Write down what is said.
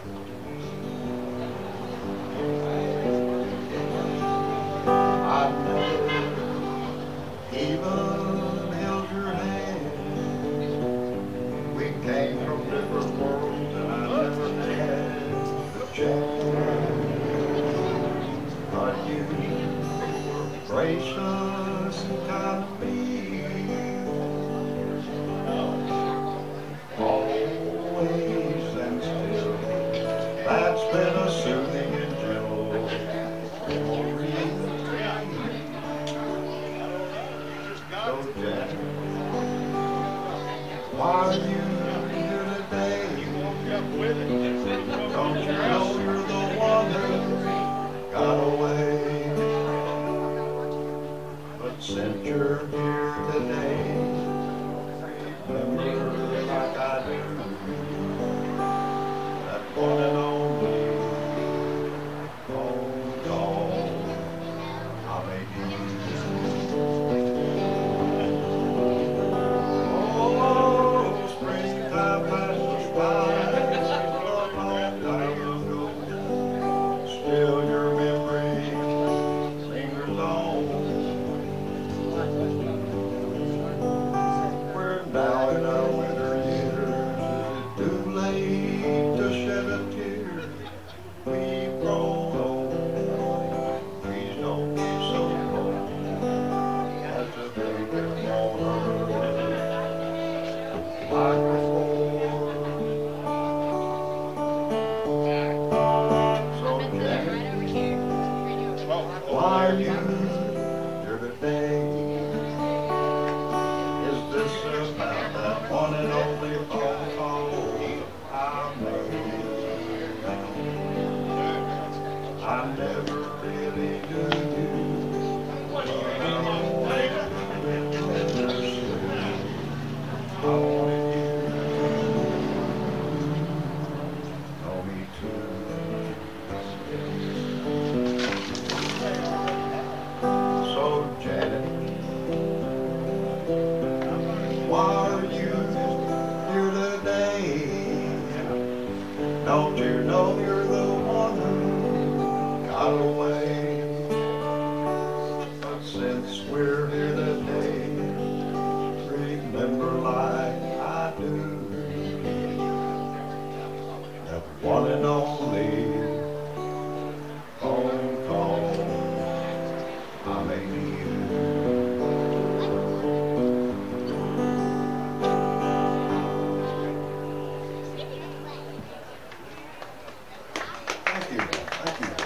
Even held your hand. We came from different worlds and I never had the chance. But you were gracious and kind to me. Always and still, that's been a soothing and gentle memory. So Jack, why are you here today? Don't you know you're the one who got away? But since you're here today, remember like I do, that one and only phone call I made you. Still your memory lingers on. We're now in our winter years. Is it too late to shed a tear? We've grown old. Please don't be so cold. That's a baby on earth like before. Why are you here today? Is this about that one and only phone call I made? I never really knew you, but I always understood. I wanted you to know me too. So Janet, why are you here today? Don't you know you're the one who got away? But since we're here today, remember like I do, that one and only phone call I made you. Thank you. Thank you.